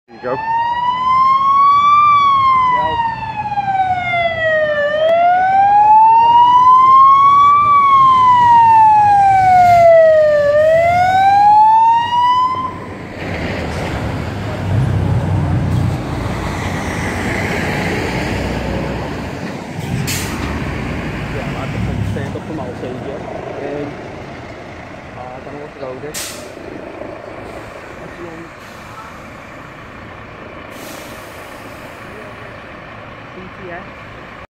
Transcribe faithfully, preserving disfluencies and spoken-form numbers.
There you go. Yeah, I can stand up for Maltese, yeah. Um, oh, I don't know what the road is. What's the name? B T S.